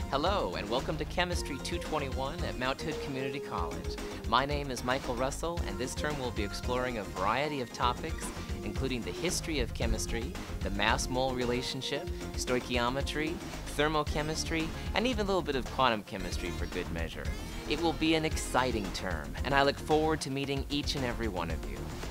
Hello, and welcome to Chemistry 221 at Mount Hood Community College. My name is Michael Russell, and this term we'll be exploring a variety of topics, including the history of chemistry, the mass-mole relationship, stoichiometry, thermochemistry, and even a little bit of quantum chemistry for good measure. It will be an exciting term, and I look forward to meeting each and every one of you.